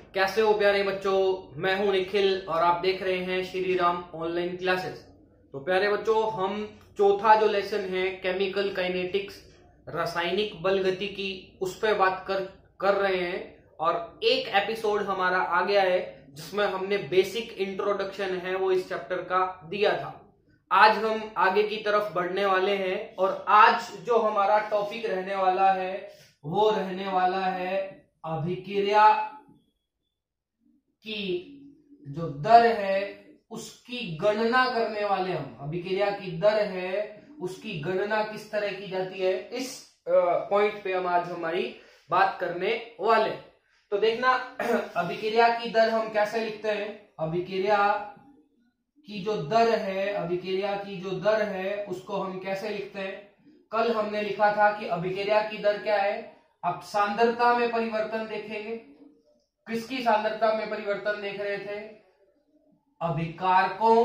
कैसे हो प्यारे बच्चों। मैं हूं निखिल और आप देख रहे हैं श्री राम ऑनलाइन क्लासेस। तो प्यारे बच्चों, हम चौथा जो लेसन है केमिकल काइनेटिक्स, रासायनिक बल गतिकी, उस पर बात कर रहे हैं। और एक एपिसोड हमारा आ गया है जिसमें हमने बेसिक इंट्रोडक्शन है वो इस चैप्टर का दिया था। आज हम आगे की तरफ बढ़ने वाले हैं और आज जो हमारा टॉपिक रहने वाला है वो रहने वाला है अभिक्रिया की जो दर है उसकी गणना करने वाले हम। अभिक्रिया की दर है उसकी गणना किस तरह की जाती है, इस पॉइंट पे हम आज हमारी बात करने वाले। तो देखना, अभिक्रिया की दर हम कैसे लिखते हैं। अभिक्रिया की जो दर है उसको हम कैसे लिखते हैं। कल हमने लिखा था कि अभिक्रिया की दर क्या है। अब सांद्रता में परिवर्तन देखेंगे। किसकी सांद्रता में परिवर्तन देख रहे थे? अभिकारकों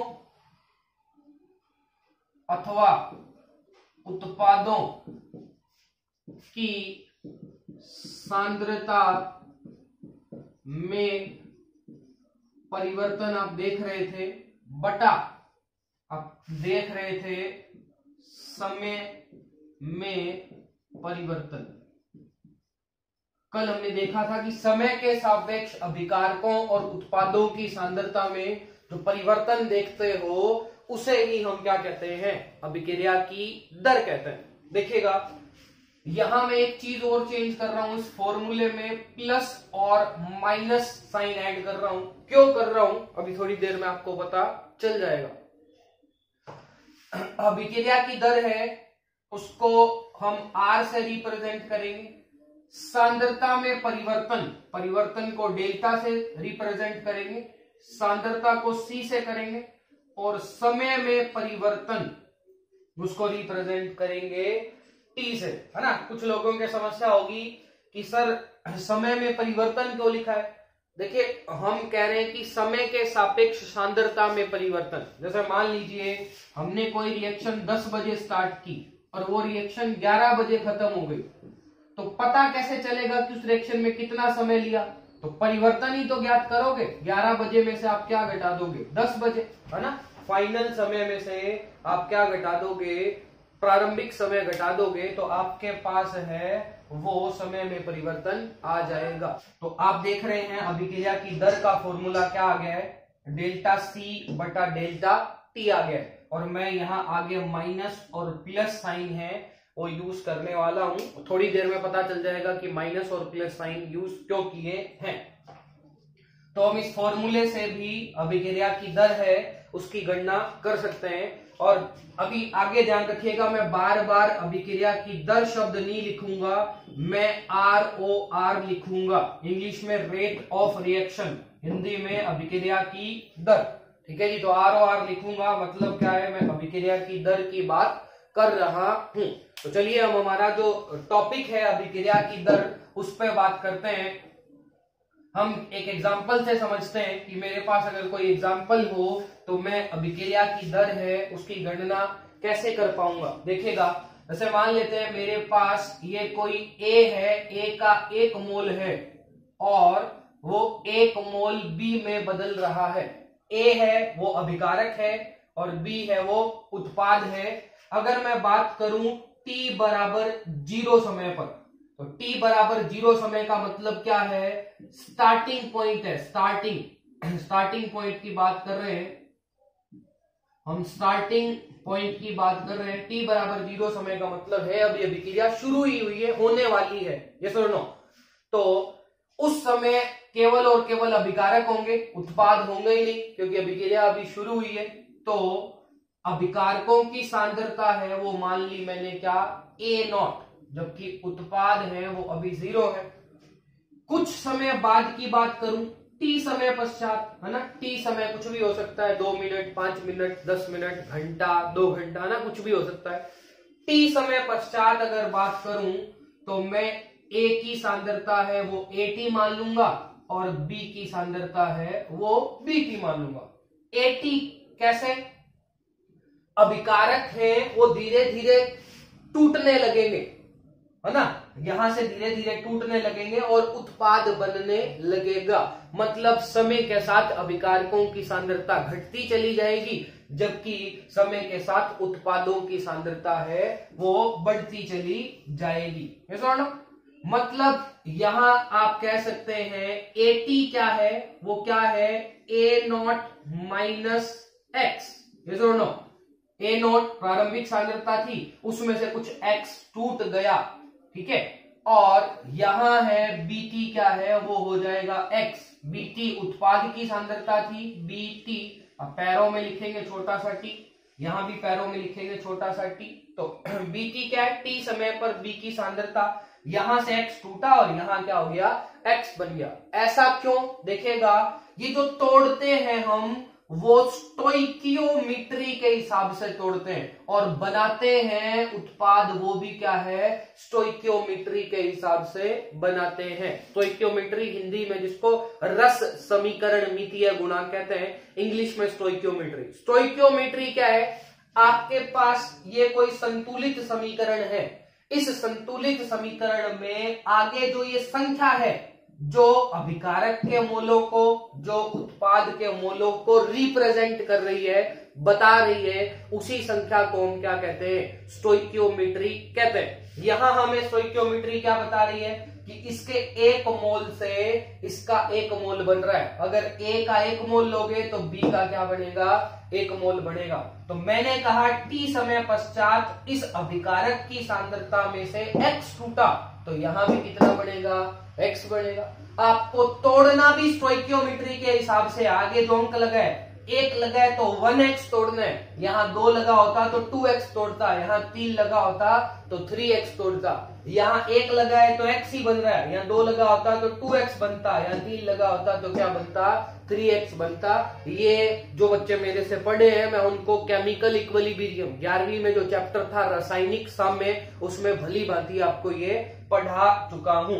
अथवा उत्पादों की सांद्रता में परिवर्तन आप देख रहे थे, बटा आप देख रहे थे समय में परिवर्तन। कल हमने देखा था कि समय के सापेक्ष अभिकारकों और उत्पादों की सांद्रता में जो परिवर्तन देखते हो उसे ही हम क्या कहते हैं, अभिक्रिया की दर कहते हैं। देखिएगा, यहां मैं एक चीज और चेंज कर रहा हूं, इस फॉर्मूले में प्लस और माइनस साइन ऐड कर रहा हूं। क्यों कर रहा हूं अभी थोड़ी देर में आपको पता चल जाएगा। अभिक्रिया की दर है उसको हम R से रिप्रेजेंट करेंगे। सांद्रता में परिवर्तन को डेल्टा से रिप्रेजेंट करेंगे, सांद्रता को C से करेंगे और समय में परिवर्तन उसको रिप्रेजेंट करेंगे T से, है ना। कुछ लोगों की समस्या होगी कि सर समय में परिवर्तन क्यों लिखा है। देखिए, हम कह रहे हैं कि समय के सापेक्ष सांद्रता में परिवर्तन। जैसे मान लीजिए हमने कोई रिएक्शन 10 बजे स्टार्ट की और वो रिएक्शन 11 बजे खत्म हो गई, तो पता कैसे चलेगा कि उस रिएक्शन में कितना समय लिया। तो परिवर्तन ही तो ज्ञात करोगे। 11 बजे में से आप क्या घटा दोगे? 10 बजे, है ना। फाइनल समय में से आप क्या घटा दोगे? प्रारंभिक समय घटा दोगे तो आपके पास है वो समय में परिवर्तन आ जाएगा। तो आप देख रहे हैं अभिक्रिया की दर का फॉर्मूला क्या आ गया है, डेल्टा सी बटा डेल्टा टी आ गया है। और मैं यहाँ आगे माइनस और प्लस साइन है वो यूज करने वाला हूं। थोड़ी देर में पता चल जाएगा कि माइनस और प्लस साइन यूज क्यों किए हैं। तो हम इस फॉर्मूले से भी अभिक्रिया की दर है उसकी गणना कर सकते हैं। और अभी आगे ध्यान रखिएगा, मैं बार बार अभिक्रिया की दर शब्द नहीं लिखूंगा, मैं ROR लिखूंगा। इंग्लिश में रेट ऑफ रिएक्शन, हिंदी में अभिक्रिया की दर। ठीक है जी, तो ROR लिखूंगा। मतलब क्या है, मैं अभिक्रिया की दर की बात कर रहा हूं। तो चलिए हम हमारा जो टॉपिक है अभिक्रिया की दर उस पर बात करते हैं। हम एक एग्जाम्पल से समझते हैं कि मेरे पास अगर कोई एग्जाम्पल हो तो मैं अभिक्रिया की दर है उसकी गणना कैसे कर पाऊंगा। देखिएगा, जैसे मान लेते हैं मेरे पास ये कोई A है, A का 1 मोल है और वो 1 मोल B में बदल रहा है। A है वो अभिकारक है और B है वो उत्पाद है। अगर मैं बात करूं T बराबर 0 समय पर, तो T बराबर 0 समय का मतलब क्या है, स्टार्टिंग पॉइंट है। स्टार्टिंग पॉइंट की बात कर रहे हैं हम, स्टार्टिंग पॉइंट की बात कर रहे हैं। T बराबर 0 समय का मतलब है अभी अभिक्रिया शुरू ही हुई है, होने वाली है, यस और नो। तो उस समय केवल और केवल अभिकारक होंगे, उत्पाद होंगे ही नहीं, क्योंकि अभिक्रिया अभी शुरू हुई है। तो अभिकारकों की सांद्रता है वो मान ली मैंने क्या, A0, जबकि उत्पाद है वो अभी 0 है। कुछ समय बाद की बात करूं, T समय पश्चात, है ना। T समय कुछ भी हो सकता है, 2 मिनट, 5 मिनट, 10 मिनट, घंटा, 2 घंटा, ना, कुछ भी हो सकता है। T समय पश्चात अगर बात करूं तो मैं A की सांद्रता है वो AT मान लूंगा और B की सांद्रता है वो BT मान लूंगा। AT कैसे? अभिकारक है वो धीरे धीरे टूटने लगेंगे, है ना। यहां से धीरे धीरे टूटने लगेंगे और उत्पाद बनने लगेगा। मतलब समय के साथ अभिकारकों की सांद्रता घटती चली जाएगी, जबकि समय के साथ उत्पादों की सांद्रता है वो बढ़ती चली जाएगी। ये सुनो, मतलब यहां आप कह सकते हैं AT क्या है, वो क्या है A0 माइनस एक्स। ये सुनो, A0 प्रारंभिक सांद्रता थी, उसमें से कुछ x टूट गया, ठीक है, और यहां है BT क्या है, वो हो जाएगा x। BT उत्पाद की सांद्रता थी, BT अब पैरों में लिखेंगे छोटा सा t, यहां भी पैरों में लिखेंगे छोटा सा t। तो BT क्या है, t समय पर B की सांद्रता, यहां से x टूटा और यहां क्या हो गया, x बन गया। ऐसा क्यों, देखेगा ये जो तोड़ते हैं हम वो स्टोइकियोमेट्री के हिसाब से तोड़ते हैं और बनाते हैं उत्पाद, वो भी क्या है, स्टोइकियोमेट्री के हिसाब से बनाते हैं। स्टोइकियोमेट्री हिंदी में जिसको रस समीकरण मितीय गुणांक कहते हैं, इंग्लिश में स्टोइकियोमेट्री। स्टोइकियोमेट्री क्या है, आपके पास ये कोई संतुलित समीकरण है, इस संतुलित समीकरण में आगे जो ये संख्या है जो अभिकारक के मोलों को, जो उत्पाद के मोलों को रिप्रेजेंट कर रही है, बता रही है, उसी संख्या को हम क्या कहते हैं, स्टोइकियोमेट्री कहते हैं। यहां हमें स्टोइकियोमेट्री क्या बता रही है कि इसके एक मोल से इसका एक मोल बन रहा है। अगर A का एक मोल लोगे तो B का क्या बनेगा, एक मोल बनेगा। तो मैंने कहा T समय पश्चात इस अभिकारक की सांद्रता में से X टूटा, तो यहां भी कितना बनेगा, X बनेगा। आपको तोड़ना भी स्टोइकियोमेट्री के हिसाब से, आगे जो अंक लगाए, एक लगाए तो 1x तोड़ना है, यहां 2 लगा होता तो 2x तोड़ता, यहां 3 लगा होता तो 3x तोड़ता, यहां 1 लगा है तो x ही बन रहा है, यहां 2 लगा होता तो 2x बनता, यहां 3 लगा होता तो क्या बनता, 3x बनता। ये जो बच्चे मेरे से पढ़े हैं, मैं उनको केमिकल इक्विलिब्रियम 11वीं में जो चैप्टर था रासायनिक साम्य, उसमें भली भांति आपको ये पढ़ा चुका हूं।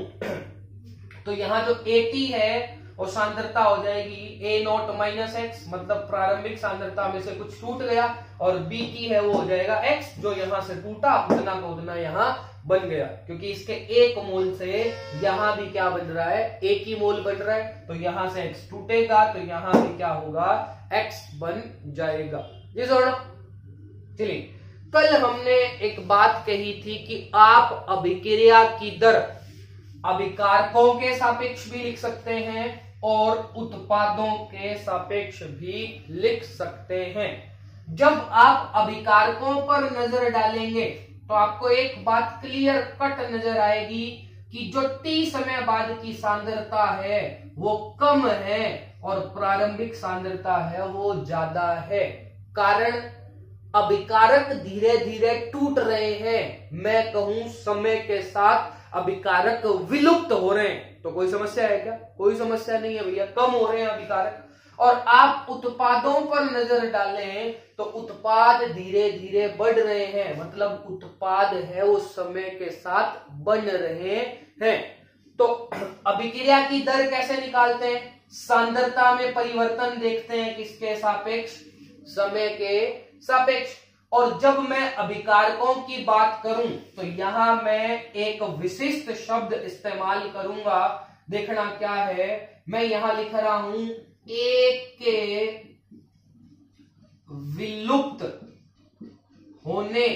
तो यहाँ जो AT है वो सांद्रता हो जाएगी A0 माइनस एक्स, मतलब प्रारंभिक सांद्रता में से कुछ टूट गया, और BT है वो हो जाएगा X, जो यहां से टूटा उतना का उतना यहां बन गया, क्योंकि इसके एक मोल से यहां भी क्या बन रहा है, एक ही मोल बन रहा है, तो यहां से X टूटेगा तो यहां भी क्या होगा, X बन जाएगा। ये जोड़ो। चलिए, कल हमने एक बात कही थी कि आप अभिक्रिया की दर अभिकारकों के सापेक्ष भी लिख सकते हैं और उत्पादों के सापेक्ष भी लिख सकते हैं। जब आप अभिकारकों पर नजर डालेंगे तो आपको एक बात क्लियर कट नजर आएगी कि जो T समय बाद की सांद्रता है वो कम है और प्रारंभिक सांद्रता है वो ज्यादा है। कारण अभिकारक धीरे धीरे टूट रहे हैं, मैं कहूं समय के साथ अभिकारक विलुप्त हो रहे हैं। तो कोई समस्या है क्या, कोई समस्या नहीं है भैया, कम हो रहे हैं अभिकारक। और आप उत्पादों पर नजर डालें तो उत्पाद धीरे धीरे बढ़ रहे हैं, मतलब उत्पाद है वो समय के साथ बन रहे हैं। तो अभिक्रिया की दर कैसे निकालते हैं, सांद्रता में परिवर्तन देखते हैं, किसके सापेक्ष, समय के सापेक्ष। और जब मैं अभिकारकों की बात करूं तो यहां मैं एक विशिष्ट शब्द इस्तेमाल करूंगा, देखना क्या है, मैं यहां लिख रहा हूं एक के विलुप्त होने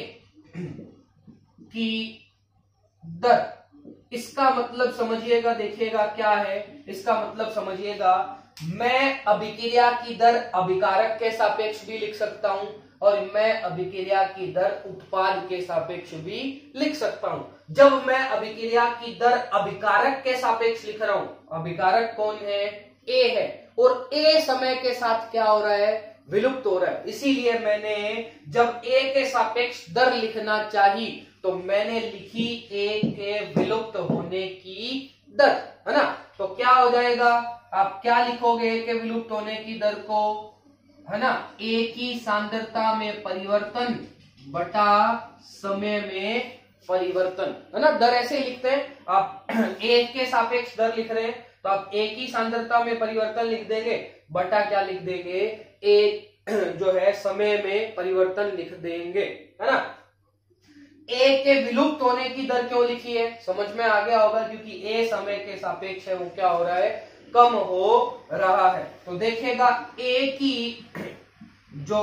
की दर। इसका मतलब समझिएगा, देखिएगा क्या है इसका मतलब समझिएगा। मैं अभिक्रिया की दर अभिकारक के सापेक्ष भी लिख सकता हूं और मैं अभिक्रिया की दर उत्पाद के सापेक्ष भी लिख सकता हूं। जब मैं अभिक्रिया की दर अभिकारक के सापेक्ष लिख रहा हूं, अभिकारक कौन है, A है, और A समय के साथ क्या हो रहा है, विलुप्त हो रहा है। इसीलिए मैंने जब A के सापेक्ष दर लिखना चाहिए तो मैंने लिखी A के विलुप्त होने की दर, है ना। तो क्या हो जाएगा, आप क्या लिखोगे A के विलुप्त होने की दर को, है ना, A की सांद्रता में परिवर्तन बटा समय में परिवर्तन, है ना। दर ऐसे लिखते हैं, आप A के सापेक्ष दर लिख रहे हैं तो आप A की सांद्रता में परिवर्तन लिख देंगे बटा क्या लिख देंगे, A जो है समय में परिवर्तन लिख देंगे, है ना। ए के विलुप्त होने की दर क्यों लिखी है, समझ में आ गया होगा, क्योंकि ए समय के सापेक्ष है वो क्या हो रहा है, कम हो रहा है। तो देखिएगा ए की जो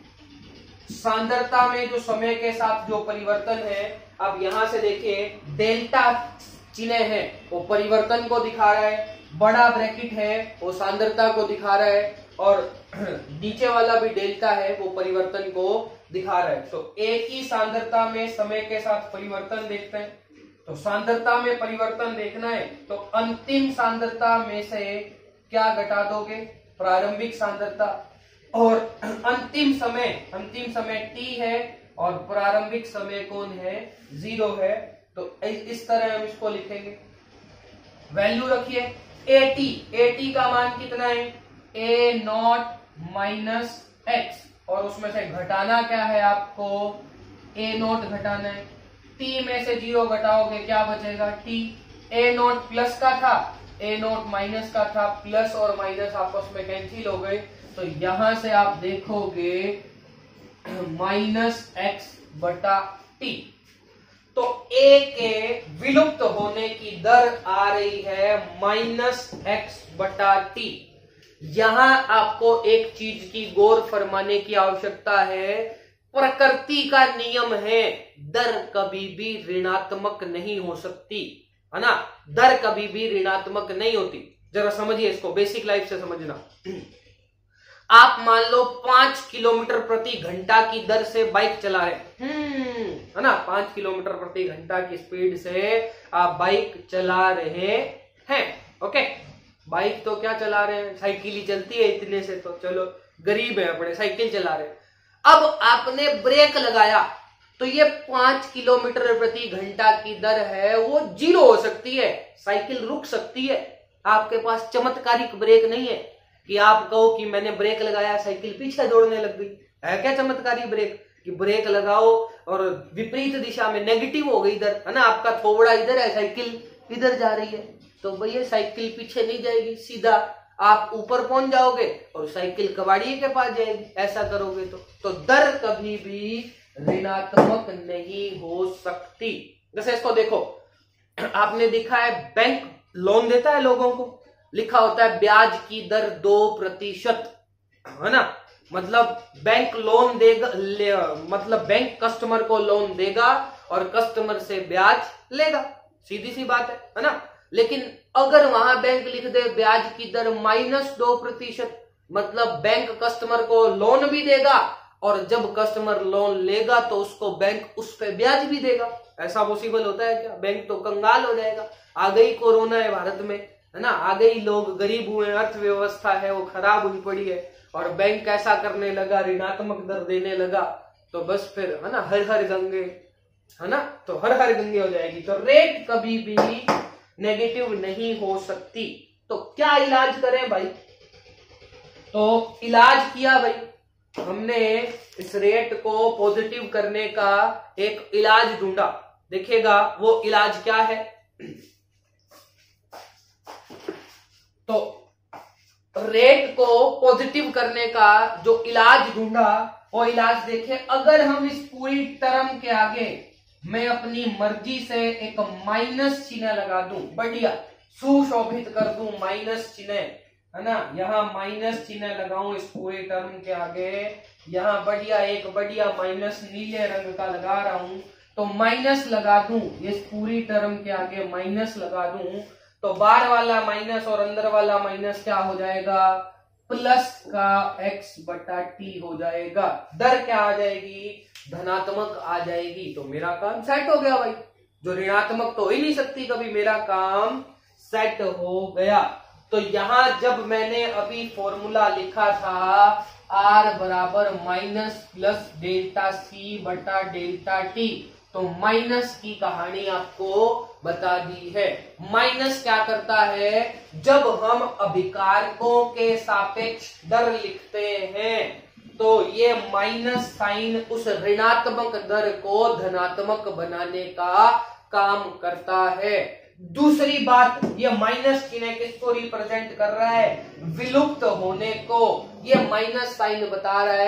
सांद्रता में जो समय के साथ जो परिवर्तन है, अब यहां से देखिए डेल्टा चिन्ह है वो परिवर्तन को दिखा रहा है, बड़ा ब्रैकेट है वो सांद्रता को दिखा रहा है, और नीचे वाला भी डेल्टा है वो परिवर्तन को दिखा रहा है। तो ए की सांद्रता में समय के साथ परिवर्तन देखते हैं। तो सांद्रता में परिवर्तन देखना है तो अंतिम सांद्रता में से क्या घटा दोगे, प्रारंभिक सांद्रता, और अंतिम समय t है और प्रारंभिक समय कौन है, 0 है। तो इस तरह हम इसको लिखेंगे। वैल्यू रखिए AT का मान कितना है, A0 माइनस एक्स, और उसमें से घटाना क्या है आपको, A0 घटाना है। t में से 0 घटाओगे क्या बचेगा, t। A0 प्लस का था, A0 माइनस का था, प्लस और माइनस आपस में कैंसिल हो गए, तो यहां से आप देखोगे माइनस एक्स बटा टी। तो a के विलुप्त होने की दर आ रही है माइनस एक्स बटा टी। यहां आपको एक चीज की गौर फरमाने की आवश्यकता है, प्रकृति का नियम है, दर कभी भी ऋणात्मक नहीं हो सकती, है ना, दर कभी भी ऋणात्मक नहीं होती। जरा समझिए इसको, बेसिक लाइफ से समझना। आप मान लो 5 किलोमीटर प्रति घंटा की दर से बाइक चला रहे, है ना, 5 किलोमीटर प्रति घंटा की स्पीड से आप बाइक चला रहे हैं। ओके, बाइक तो क्या चला रहे हैं, साइकिल ही चलती है इतने से, तो चलो गरीब है अपने, साइकिल चला रहे हैं। अब आपने ब्रेक लगाया तो ये 5 किलोमीटर प्रति घंटा की दर है वो 0 हो सकती है, साइकिल रुक सकती है। आपके पास चमत्कारिक ब्रेक नहीं है कि आप कहो कि मैंने ब्रेक लगाया साइकिल पीछे दौड़ने लग गई। है क्या चमत्कारी ब्रेक कि ब्रेक लगाओ और विपरीत दिशा में नेगेटिव हो गई इधर, है ना, आपका थोड़ा इधर है, साइकिल इधर जा रही है, तो भैया साइकिल पीछे नहीं जाएगी, सीधा आप ऊपर पहुंच जाओगे और साइकिल कबाड़ी के पास जाएगी। ऐसा करोगे तो दर कभी भी ऋणात्मक नहीं हो सकती। जैसे इसको देखो, आपने देखा है बैंक लोन देता है लोगों को, लिखा होता है ब्याज की दर 2%, है ना, मतलब बैंक लोन देगा, मतलब बैंक कस्टमर को लोन देगा और कस्टमर से ब्याज लेगा, सीधी सी बात है ना। लेकिन अगर वहां बैंक लिख दे ब्याज की दर -2%, मतलब बैंक कस्टमर को लोन भी देगा और जब कस्टमर लोन लेगा तो उसको बैंक उस पर ब्याज भी देगा। ऐसा पॉसिबल होता है क्या? बैंक तो कंगाल हो जाएगा। आ गई कोरोना है भारत में, है ना, आ गई, लोग गरीब हुए, अर्थव्यवस्था है वो खराब हुई पड़ी है और बैंक कैसा करने लगा, ऋणात्मक दर देने लगा, तो बस फिर, है ना, हर हर गंगे, है ना, तो हर हर गंगे हो जाएगी। तो रेट कभी भी नेगेटिव नहीं हो सकती। तो क्या इलाज करें भाई? तो इलाज किया भाई हमने, इस रेट को पॉजिटिव करने का एक इलाज ढूंढा। देखिएगा वो इलाज क्या है। तो रेट को पॉजिटिव करने का जो इलाज ढूंढा वो इलाज देखिए, अगर हम इस पूरी टर्म के आगे मैं अपनी मर्जी से एक माइनस चिन्ह लगा दूं, बढ़िया सुशोभित कर दूं माइनस चिन्ह, है ना, यहाँ माइनस चिन्ह लगाऊं इस पूरे टर्म के आगे, यहाँ बढ़िया एक बढ़िया माइनस नीले रंग का लगा रहा हूं, तो माइनस लगा दूं इस पूरी टर्म के आगे, माइनस लगा दूं, तो बाहर वाला माइनस और अंदर वाला माइनस क्या हो जाएगा, प्लस का x बटा टी हो जाएगा। दर क्या आ जाएगी, धनात्मक आ जाएगी। तो मेरा काम सेट हो गया भाई, जो ऋणात्मक तो हो ही नहीं सकती कभी, मेरा काम सेट हो गया। तो यहां जब मैंने अभी फॉर्मूला लिखा था r बराबर माइनस प्लस डेल्टा सी बटा डेल्टा टी, तो माइनस की कहानी आपको बता दी है। माइनस क्या करता है, जब हम अभिकारकों के सापेक्ष दर लिखते हैं तो ये माइनस साइन उस ऋणात्मक दर को धनात्मक बनाने का काम करता है। दूसरी बात, ये माइनस चिन्ह किसको रिप्रेजेंट कर रहा है, विलुप्त होने को। ये माइनस साइन बता रहा है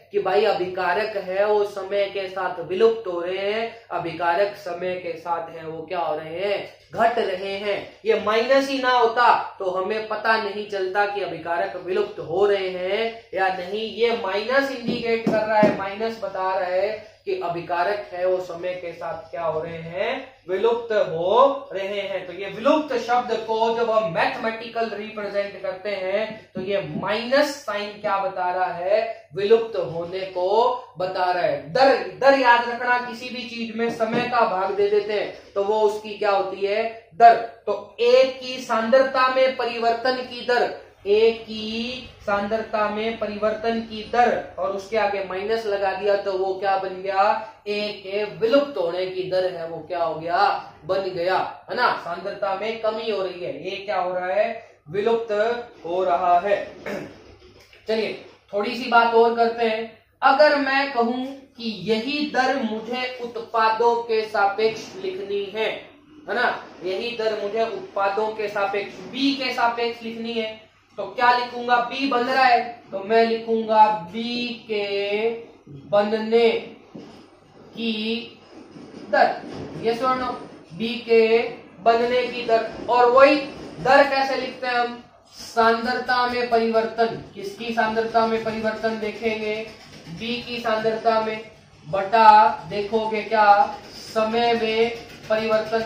कि भाई अभिकारक है वो समय के साथ विलुप्त हो रहे हैं, अभिकारक समय के साथ है वो क्या हो रहे हैं, घट रहे हैं। ये माइनस ही ना होता तो हमें पता नहीं चलता कि अभिकारक विलुप्त हो रहे हैं या नहीं। ये माइनस इंडिकेट कर रहा है, माइनस बता रहा है कि अभिकारक है वो समय के साथ क्या हो रहे हैं, विलुप्त हो रहे हैं। तो ये विलुप्त शब्द को जब हम मैथमेटिकल रिप्रेजेंट करते हैं तो ये माइनस साइन क्या बता रहा है, विलुप्त होने को बता रहा है। दर याद रखना, किसी भी चीज में समय का भाग दे देते हैं तो वो उसकी क्या होती है, दर। तो A की सांद्रता में परिवर्तन की दर, A की सांद्रता में परिवर्तन की दर और उसके आगे माइनस लगा दिया तो वो क्या बन गया, A के विलुप्त होने की दर है वो क्या हो गया, बन गया, है ना। सांद्रता में कमी हो रही है, A क्या हो रहा है, विलुप्त हो रहा है। चलिए थोड़ी सी बात और करते हैं। अगर मैं कहूं कि यही दर मुझे उत्पादों के सापेक्ष लिखनी है ना, यही दर मुझे उत्पादों के सापेक्ष B के सापेक्ष लिखनी है तो क्या लिखूंगा, B बन रहा है तो मैं लिखूंगा B के बनने की दर, ये सुनो, B के बनने की दर। और वही दर कैसे लिखते हैं हम, सांद्रता में परिवर्तन, किसकी सांद्रता में परिवर्तन देखेंगे, B की सांद्रता में बटा देखोगे क्या, समय में परिवर्तन।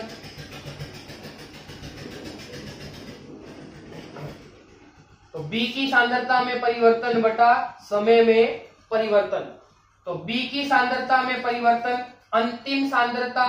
तो B की सांद्रता में परिवर्तन बटा समय में परिवर्तन। तो B की सांद्रता में परिवर्तन, अंतिम सांद्रता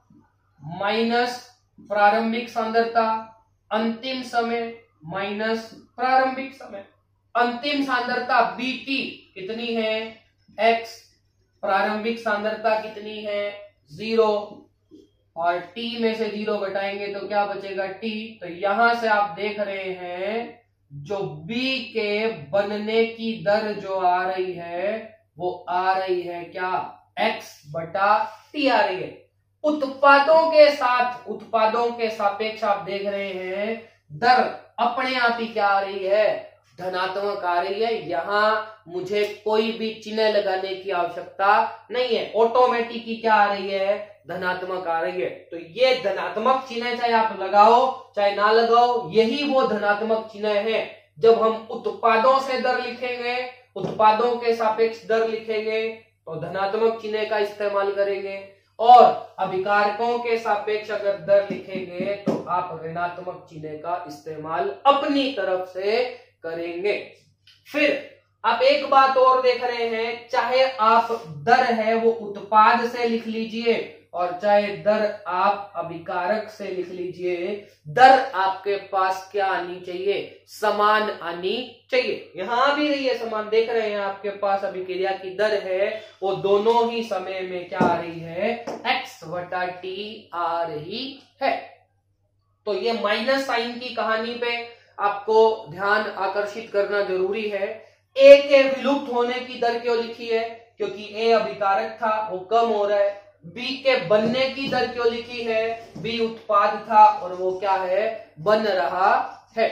माइनस प्रारंभिक सांद्रता, अंतिम समय माइनस प्रारंभिक समय। अंतिम सांद्रता BT कितनी है, x, प्रारंभिक सांद्रता कितनी है 0 और t में से 0 घटाएंगे तो क्या बचेगा t। तो यहां से आप देख रहे हैं जो B के बनने की दर जो आ रही है वो आ रही है क्या, x बटा t आ रही है। उत्पादों के साथ, उत्पादों के सापेक्ष आप देख रहे हैं दर अपने आप ही क्या आ रही है, धनात्मक आ रही है। यहां मुझे कोई भी चिन्ह लगाने की आवश्यकता नहीं है, ऑटोमेटिक ही क्या आ रही है, धनात्मक आ रही है। तो ये धनात्मक चिन्ह चाहे आप लगाओ चाहे ना लगाओ, यही वो धनात्मक चिन्ह है। जब हम उत्पादों से दर लिखेंगे, उत्पादों के सापेक्ष दर लिखेंगे तो धनात्मक चिन्ह का इस्तेमाल करेंगे, और अभिकारकों के सापेक्ष अगर दर लिखेंगे तो आप ऋणात्मक चिन्ह का इस्तेमाल अपनी तरफ से करेंगे। फिर आप एक बात और देख रहे हैं, चाहे आप दर है वो उत्पाद से लिख लीजिए और चाहे दर आप अभिकारक से लिख लीजिए, दर आपके पास क्या आनी चाहिए, समान आनी चाहिए। यहां भी रही है समान, देख रहे हैं आपके पास अभिक्रिया की दर है वो दोनों ही समय में क्या आ रही है, x बटा t आ रही है। तो ये माइनस साइन की कहानी पे आपको ध्यान आकर्षित करना जरूरी है। A के विलुप्त होने की दर क्यों लिखी है, क्योंकि A अभिकारक था वो कम हो रहा है। B के बनने की दर क्यों लिखी है, B उत्पाद था और वो क्या है, बन रहा है।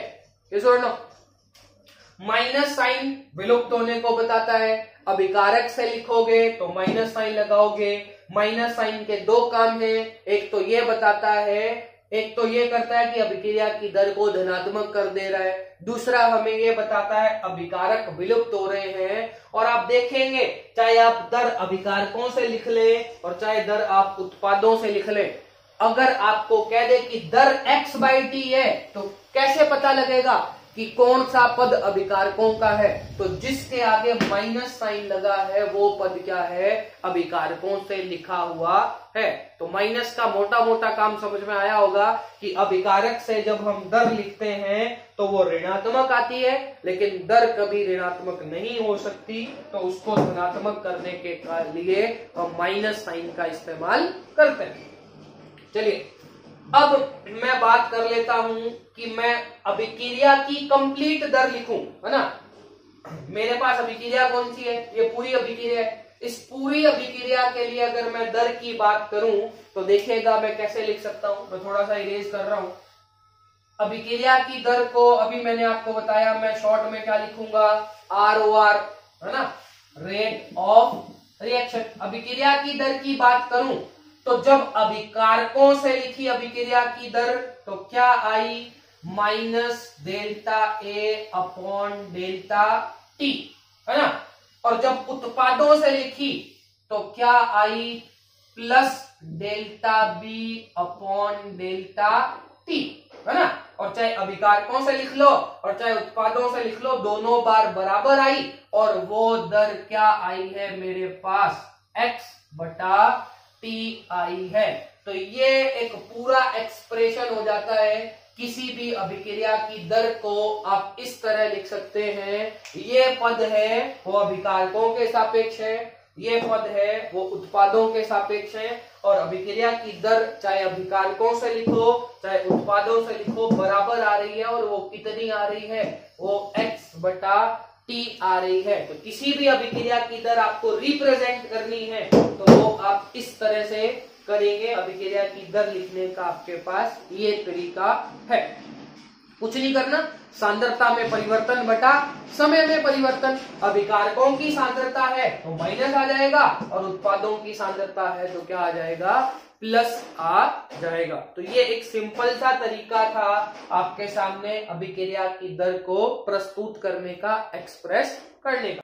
माइनस साइन विलुप्त होने को बताता है, अभिकारक से लिखोगे तो माइनस साइन लगाओगे। माइनस साइन के दो काम है, एक तो ये बताता है, एक तो ये करता है कि अभिक्रिया की दर को धनात्मक कर दे रहा है, दूसरा हमें ये बताता है अभिकारक विलुप्त हो रहे हैं। और आप देखेंगे चाहे आप दर अभिकारकों से लिख लें और चाहे दर आप उत्पादों से लिख लें, अगर आपको कह दे कि दर x बाई टी है तो कैसे पता लगेगा कि कौन सा पद अभिकारकों का है, तो जिसके आगे माइनस साइन लगा है वो पद क्या है, अभिकारकों से लिखा हुआ है। तो माइनस का मोटा मोटा काम समझ में आया होगा कि अभिकारक से जब हम दर लिखते हैं तो वो ऋणात्मक आती है, लेकिन दर कभी ऋणात्मक नहीं हो सकती, तो उसको धनात्मक करने के लिए हम माइनस साइन का इस्तेमाल करते हैं। चलिए अब मैं बात कर लेता हूं कि मैं अभिक्रिया की कंप्लीट दर लिखूं, है ना। मेरे पास अभिक्रिया कौन सी है, ये पूरी अभिक्रिया है। इस पूरी अभिक्रिया के लिए अगर मैं दर की बात करूं तो देखिएगा मैं कैसे लिख सकता हूं। मैं थोड़ा सा इरेज कर रहा हूं। अभिक्रिया की दर को अभी मैंने आपको बताया, मैं शॉर्ट में क्या लिखूंगा, ROR, है ना। Rate of reaction. अभिक्रिया की दर की बात करूं तो जब अभिकारकों से लिखी अभिक्रिया की दर तो क्या आई, minus delta A upon delta t, है ना। और जब उत्पादों से लिखी तो क्या आई, plus delta B upon delta t, है ना। और चाहे अभिकारकों से लिख लो और चाहे उत्पादों से लिख लो, दोनों बार बराबर आई और वो दर क्या आई है मेरे पास, x बटा टी आई है। तो ये एक पूरा एक्सप्रेशन हो जाता है। किसी भी अभिक्रिया की दर को आप इस तरह लिख सकते हैं, ये पद है वो अभिकारकों के सापेक्ष है, ये पद है वो उत्पादों के सापेक्ष है, और अभिक्रिया की दर चाहे अभिकारकों से लिखो चाहे उत्पादों से लिखो बराबर आ रही है। और वो कितनी आ रही है, वो x बटा टी आ रही है। तो किसी भी अभिक्रिया की दर आपको रिप्रेजेंट करनी है तो वो आप इस तरह से करेंगे। अभिक्रिया की दर लिखने का आपके पास ये तरीका है, कुछ नहीं करना। सांद्रता में परिवर्तन बटा समय में परिवर्तन। अभिकारकों की सांद्रता है तो माइनस आ जाएगा और उत्पादों की सांद्रता है तो क्या आ जाएगा, प्लस आ जाएगा। तो ये एक सिंपल सा तरीका था आपके सामने अभिक्रिया की दर को प्रस्तुत करने का, एक्सप्रेस करने का।